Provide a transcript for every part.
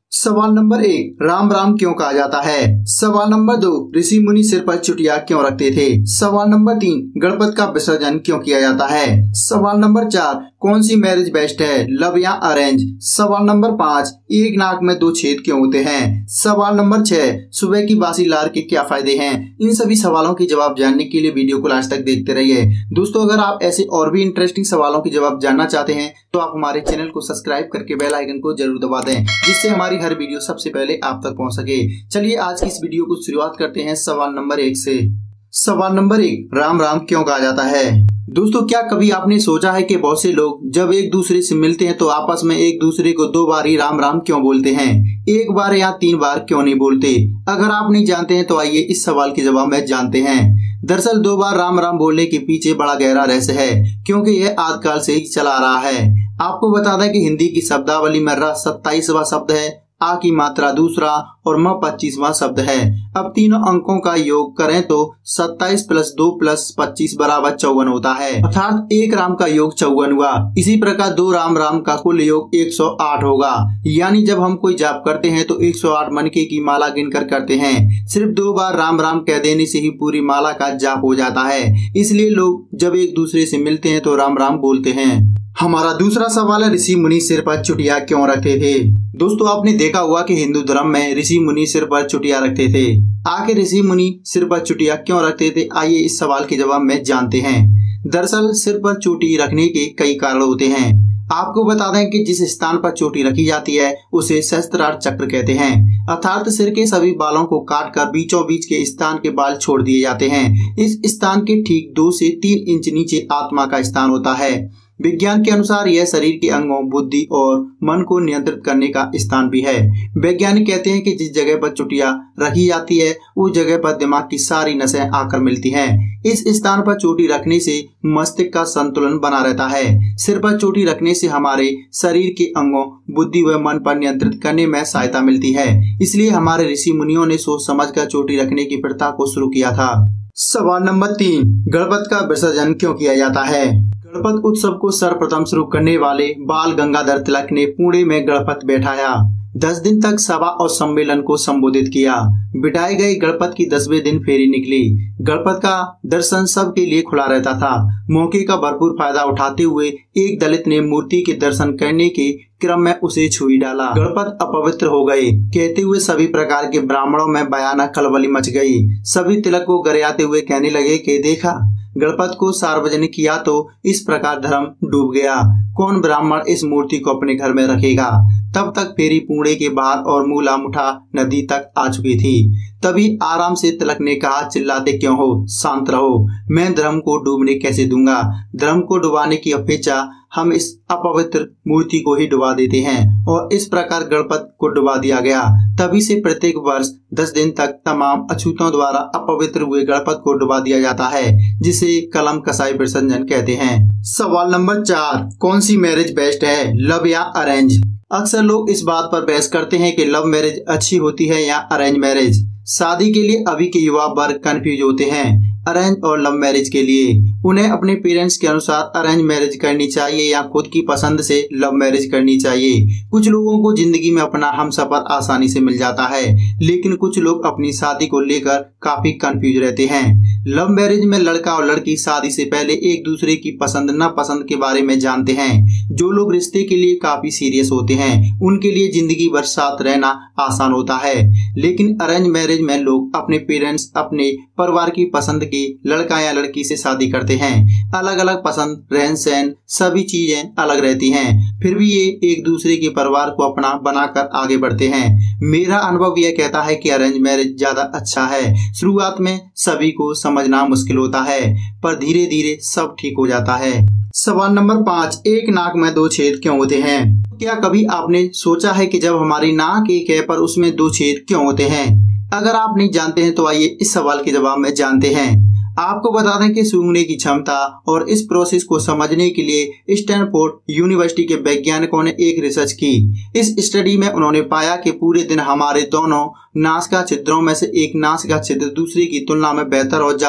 सवाल नंबर 1, राम राम क्यों कहा जाता है। सवाल नंबर 2, ऋषि मुनि सिर पर चुटिया क्यों रखते थे। सवाल नंबर 3, गणपति का विसर्जन क्यों किया जाता है। सवाल नंबर 4, कौन सी मैरिज बेस्ट है, लव या अरेंज। सवाल नंबर 5, एक नाक में 2 छेद क्यों होते हैं। सवाल नंबर 6, सुबह की बासी लार के क्या फायदे हैं। इन सभी सवालों के जवाब जानने के लिए वीडियो को लास्ट तक देखते रहिए। दोस्तों, अगर आप ऐसे और भी इंटरेस्टिंग सवालों के जवाब जानना चाहते हैं तो आप हमारे चैनल को सब्सक्राइब करके बेल आइकन को जरूर दबा दें, जिससे हमारी हर वीडियो सबसे पहले आप तक पहुंच सके। चलिए आज की इस वीडियो को शुरुआत करते हैं सवाल नंबर 1 से। सवाल नंबर 1, राम राम क्यों कहा जाता है। दोस्तों, क्या कभी आपने सोचा है कि बहुत से लोग जब एक दूसरे से मिलते हैं तो आपस में एक दूसरे को 2 बार ही राम राम क्यों बोलते हैं, 1 बार या 3 बार क्यों नहीं बोलते। अगर आप नहीं जानते हैं तो आइए इस सवाल के जवाब में जानते हैं। दरअसल 2 बार राम राम बोलने के पीछे बड़ा गहरा रहस्य है, क्योंकि यह आदिकाल से ही चला आ रहा है। आपको बता दें कि हिंदी की शब्दावली में र 27वां शब्द है, आ की मात्रा दूसरा और म 25वां शब्द है। अब तीनों अंकों का योग करें तो 27 + 2 + 25 = 54 होता है, अर्थात 1 राम का योग 54 हुआ। इसी प्रकार 2 राम राम का कुल योग 108 होगा। यानी जब हम कोई जाप करते हैं तो 108 मनके की माला गिनकर करते हैं। सिर्फ 2 बार राम राम कह देने से ही पूरी माला का जाप हो जाता है। इसलिए लोग जब एक दूसरे से मिलते हैं तो राम राम बोलते हैं। हमारा दूसरा सवाल है, ऋषि मुनि सिर पर चुटिया क्यों रखते थे। दोस्तों, आपने देखा होगा कि हिंदू धर्म में ऋषि मुनि सिर पर चुटिया रखते थे। आखिर ऋषि मुनि सिर पर चुटिया क्यों रखते थे, आइए इस सवाल के जवाब में जानते हैं। दरअसल सिर पर चोटी रखने के कई कारण होते हैं। आपको बता दें कि जिस स्थान पर चोटी रखी जाती है उसे सहस्त्रार चक्र कहते हैं, अर्थात सिर के सभी बालों को काटकर बीचों बीच के स्थान के बाल छोड़ दिए जाते हैं। इस स्थान के ठीक 2 से 3 इंच नीचे आत्मा का स्थान होता है। विज्ञान के अनुसार यह शरीर के अंगों, बुद्धि और मन को नियंत्रित करने का स्थान भी है। वैज्ञानिक कहते हैं कि जिस जगह पर चोटियां रखी जाती है उस जगह पर दिमाग की सारी नसें आकर मिलती हैं। इस स्थान पर चोटी रखने से मस्तिष्क का संतुलन बना रहता है। सिर पर चोटी रखने से हमारे शरीर के अंगों, बुद्धि व मन पर नियंत्रित करने में सहायता मिलती है। इसलिए हमारे ऋषि मुनियों ने सोच समझकर चोटी रखने की प्रथा को शुरू किया था। सवाल नंबर 3, गणपति का विसर्जन क्यों किया जाता है। गणपति उत्सव को सर्वप्रथम शुरू करने वाले बाल गंगाधर तिलक ने पुणे में गणपति बैठाया, 10 दिन तक सभा और सम्मेलन को संबोधित किया। बिठाए गए गणपति की 10वें दिन फेरी निकली। गणपति का दर्शन सबके लिए खुला रहता था। मौके का भरपूर फायदा उठाते हुए एक दलित ने मूर्ति के दर्शन करने के क्रम में उसे छुई डाला। गणपति अपवित्र हो गए कहते हुए सभी प्रकार के ब्राह्मणों में भयानक खलबली मच गई। सभी तिलक को गरियाते हुए कहने लगे कि देखा, गणपति को सार्वजनिक किया तो इस प्रकार धर्म डूब गया। कौन ब्राह्मण इस मूर्ति को अपने घर में रखेगा। तब तक फेरी पुणे के बाहर और मूला मुठा नदी तक आ चुकी थी। तभी आराम से तिलक ने कहा, चिल्लाते क्यों हो, शांत रहो, मैं धर्म को डूबने कैसे दूंगा। धर्म को डुबाने की अपेक्षा हम इस अपवित्र मूर्ति को ही डुबा देते हैं। और इस प्रकार गणपति को डुबा दिया गया। तभी से प्रत्येक वर्ष 10 दिन तक तमाम अछूतों द्वारा अपवित्र हुए गणपति को डुबा दिया जाता है, जिसे कलम कसाई विसर्जन कहते हैं। सवाल नंबर 4, कौन सी मैरिज बेस्ट है, लव या अरेंज। अक्सर लोग इस बात पर बहस करते हैं कि लव मैरिज अच्छी होती है या अरेंज मैरिज। शादी के लिए अभी के युवा वर्ग कंफ्यूज होते हैं अरेंज और लव मैरिज के लिए। उन्हें अपने पेरेंट्स के अनुसार अरेंज मैरिज करनी चाहिए या खुद की पसंद से लव मैरिज करनी चाहिए। कुछ लोगों को जिंदगी में अपना हमसफर आसानी से मिल जाता है, लेकिन कुछ लोग अपनी शादी को लेकर काफी कंफ्यूज रहते हैं। लव मैरिज में लड़का और लड़की शादी से पहले एक दूसरे की पसंद नापसंद के बारे में जानते हैं। जो लोग रिश्ते के लिए काफी सीरियस होते हैं उनके लिए जिंदगी भर साथ रहना आसान होता है। लेकिन अरेंज मैरिज में लोग अपने पेरेंट्स, अपने परिवार की पसंद के लड़का या लड़की से शादी करते हैं। अलग अलग पसंद, रहन सहन, सभी चीजें अलग रहती हैं, फिर भी ये एक दूसरे के परिवार को अपना बनाकर आगे बढ़ते हैं। मेरा अनुभव यह कहता है कि अरेंज मैरिज ज्यादा अच्छा है। शुरुआत में सभी को समझना मुश्किल होता है, पर धीरे धीरे सब ठीक हो जाता है। सवाल नंबर 5, एक नाक में 2 छेद क्यों होते हैं। क्या कभी आपने सोचा है कि जब हमारी नाक एक है पर उसमें 2 छेद क्यों होते हैं। अगर आप नहीं जानते हैं तो आइए इस सवाल के जवाब में जानते हैं। आपको बता दें कि सूंघने की क्षमता और इस प्रोसेस को समझने के लिए स्टैनफोर्ड यूनिवर्सिटी के वैज्ञानिकों ने एक रिसर्च की। इस स्टडी में उन्होंने पाया कि पूरे दिन हमारे दोनों नासिका छिद्रों में से एक नासिका छिद्र दूसरे की तुलना में बेहतर और ज्यादा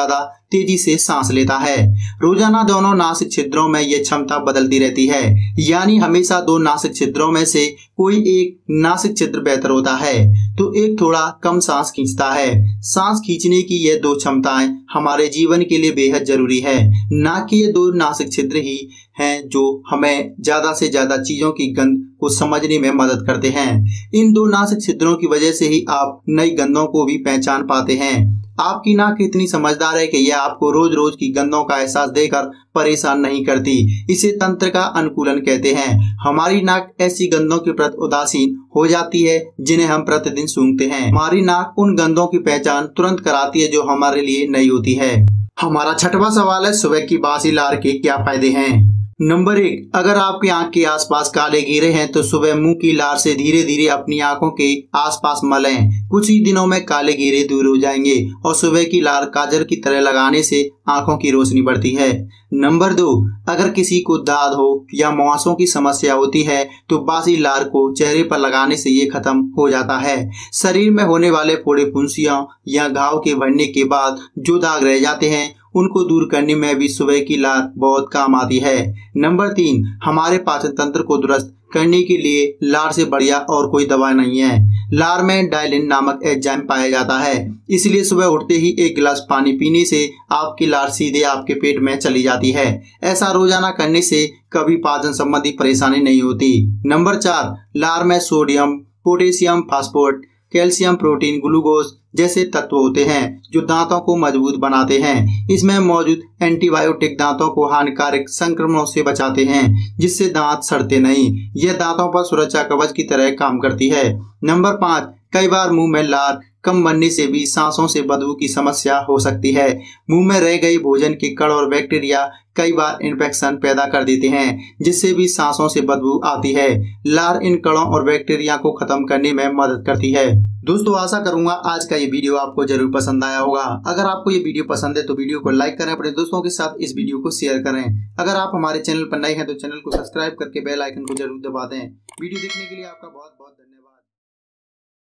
तेजी से सांस लेता है। रोजाना दोनों नासिक छिद्रों में यह क्षमता बदलती रहती है, यानी हमेशा दो नासिक छिद्रों में से कोई एक नासिक छिद्र बेहतर होता है तो एक थोड़ा कम सांस खींचता है। सांस खींचने की ये दो क्षमताएं हमारे जीवन के लिए बेहद जरूरी है, ना कि ये दो नासिक छिद्र ही हैं जो हमें ज्यादा से ज्यादा चीजों की गंध को समझने में मदद करते हैं। इन दो नासिक छिद्रों की वजह से ही आप नई गंधों को भी पहचान पाते हैं। आपकी नाक इतनी समझदार है कि यह आपको रोज रोज की गंधों का एहसास देकर परेशान नहीं करती। इसे तंत्र का अनुकूलन कहते हैं। हमारी नाक ऐसी गंधों के प्रति उदासीन हो जाती है जिन्हें हम प्रतिदिन सूंघते हैं। हमारी नाक उन गंधों की पहचान तुरंत कराती है जो हमारे लिए नई होती है। हमारा छठवां सवाल है, सुबह की बासी लार के क्या फायदे हैं? नंबर 1, अगर आपकी आंख के आसपास काले घेरे हैं तो सुबह मुंह की लार से धीरे धीरे अपनी आंखों के आसपास मलें। कुछ ही दिनों में काले घेरे दूर हो जाएंगे और सुबह की लार काजल की तरह लगाने से आंखों की रोशनी बढ़ती है। नंबर 2, अगर किसी को दाद हो या मुहासों की समस्या होती है तो बासी लार को चेहरे पर लगाने से ये खत्म हो जाता है। शरीर में होने वाले फोड़े, फुंसियां या घाव के भरने के बाद जो दाग रह जाते हैं उनको दूर करने में भी सुबह की लार बहुत काम आती है। नंबर 3, हमारे पाचन तंत्र को दुरुस्त करने के लिए लार से बढ़िया और कोई दवा नहीं है। लार में डायलिन नामक एंजाइम पाया जाता है, इसलिए सुबह उठते ही एक गिलास पानी पीने से आपकी लार सीधे आपके पेट में चली जाती है। ऐसा रोजाना करने से कभी पाचन संबंधी परेशानी नहीं होती। नंबर 4, लार में sodium, potassium, phosphate, calcium, protein, glucose जैसे तत्व होते हैं जो दांतों को मजबूत बनाते हैं। इसमें मौजूद एंटीबायोटिक दांतों को हानिकारक संक्रमणों से बचाते हैं, जिससे दांत सड़ते नहीं। यह दांतों पर सुरक्षा कवच की तरह काम करती है। नंबर 5, कई बार मुंह में लार कम बनने से भी सांसों से बदबू की समस्या हो सकती है। मुंह में रह गई भोजन के कण और बैक्टीरिया कई बार इन्फेक्शन पैदा कर देते हैं, जिससे भी सांसों से बदबू आती है। लार इन कणों और बैक्टीरिया को खत्म करने में मदद करती है। दोस्तों, आशा करूंगा आज का ये वीडियो आपको जरूर पसंद आया होगा। अगर आपको ये वीडियो पसंद है तो वीडियो को लाइक करें, अपने दोस्तों के साथ इस वीडियो को शेयर करें। अगर आप हमारे चैनल पर नए हैं तो चैनल को सब्सक्राइब करके बेल आइकन को जरूर दबा दें। वीडियो देखने के लिए आपका बहुत बहुत धन्यवाद।